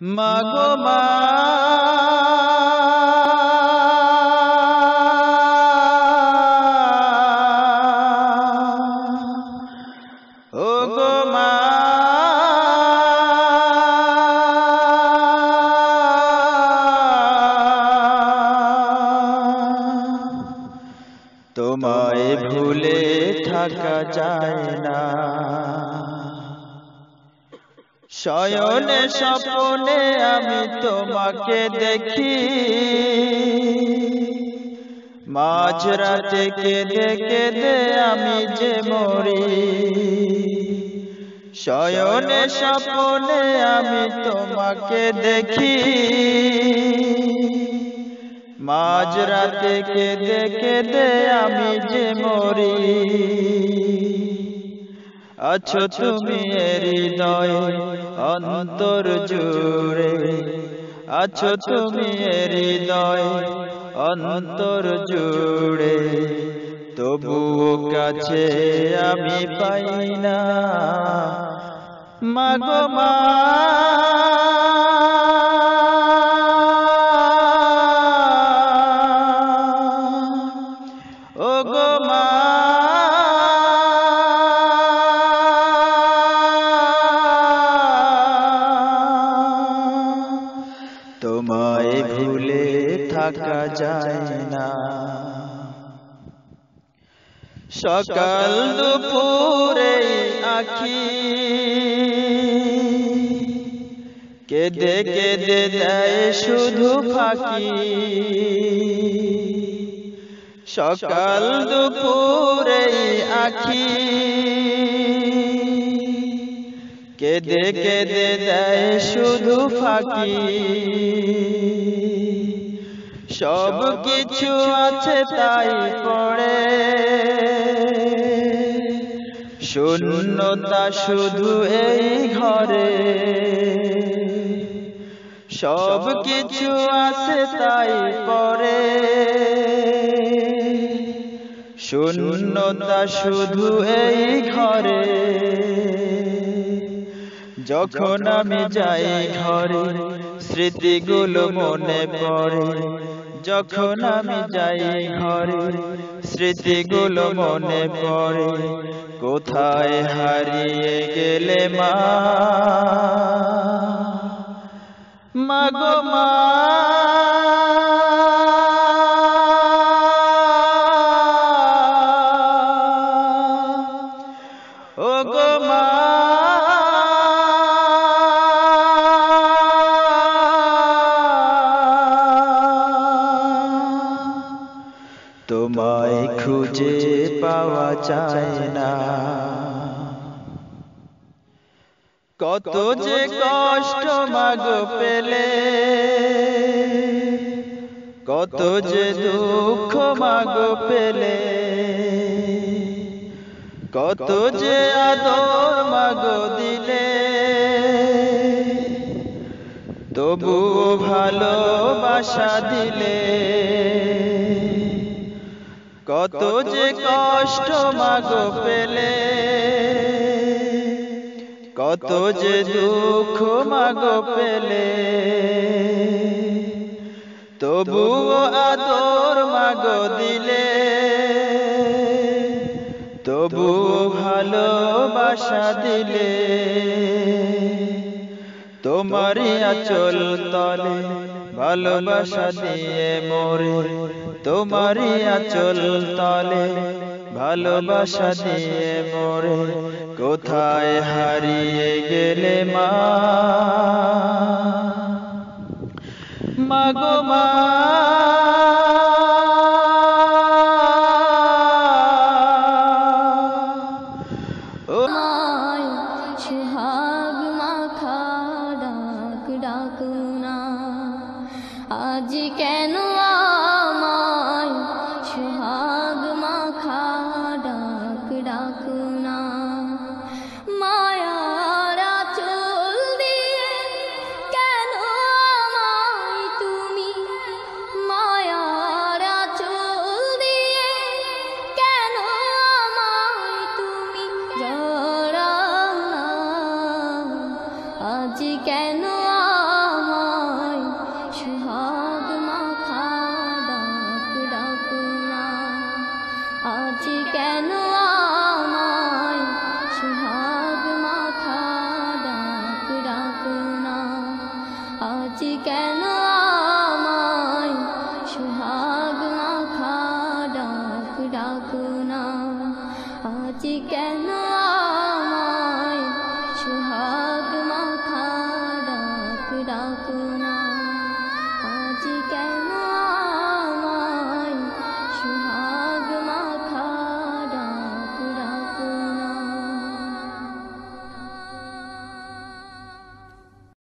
মাগো মা ও গো মা তোমায় ভুলে থাকা যায় না। শয়নে স্বপ্নে আমি তোমাকে দেখি, মাঝরাতে কেঁদে কেঁদে আমি যে মরি। শয়নে স্বপ্নে আমি তোমাকে দেখি, মাঝরাতে কেঁদে কেঁদে আমি যে মরি। আছো তুমি হৃদয়ে অন্তর জুড়ে, আছো তুমি হৃদয়ে অন্তর জুড়ে, তবুও কাছে আমি পাই না। মাগো মা ও গো মা তোমায় ভুলে থাকা যায় না। সকাল দুপুরে আঁখি কেঁদে কেঁদে দেয় শুধু ফাঁকি। সকাল দুপুরে আঁখি কেঁদে কেঁদে দেয় শুধু ফাঁকি। সব কিছু আছে তাই পড়ে, শূন্যতা শুধু এই ঘরে। সব কিছু আছে তাই পড়ে, শূন্যতা শুধু এই ঘরে। যখন আমি যাই ঘরে স্মৃতিগুলো মনে পড়ে, যখন আমি যাই ঘরে স্মৃতিগুলো মনে পড়ে। কোথায় হারিয়ে গেলে মা, মাগো মা ও গো মা তোমায় খুঁজে পাওয়া যায় না। কত যে কষ্ট মাগো পেলে, কত যে দুঃখ মাগো পেলে, কত যে আদর মাগো দিলে, তবুও ভালোবাসা দিলে। কত যে কষ্ট মাগো পেলে, কত যে দুঃখ মাগো পেলে, তবুও আদর মাগো দিলে, তবুও ভালোবাসা দিলে। তোমারই আঁচল তলে ভালোবাসা দিয়ে মোরে, তোমারই আঁচল তলে ভালোবাসা দিয়ে মোরে। কোথায় হারিয়ে গেলে মা, মাগো মা সোহাগ মাখা ডাক ডাকুনা, আজ কেন আমায় সোহাগ মাখা ডাক ডাকুনা। মায়ার আঁচল দিয়ে কেন আমায় তুমি, মায়ার আঁচল দিয়ে কেন আমায় তুমি জড়াও না। আজ কেন ডাকো না, আজ কেন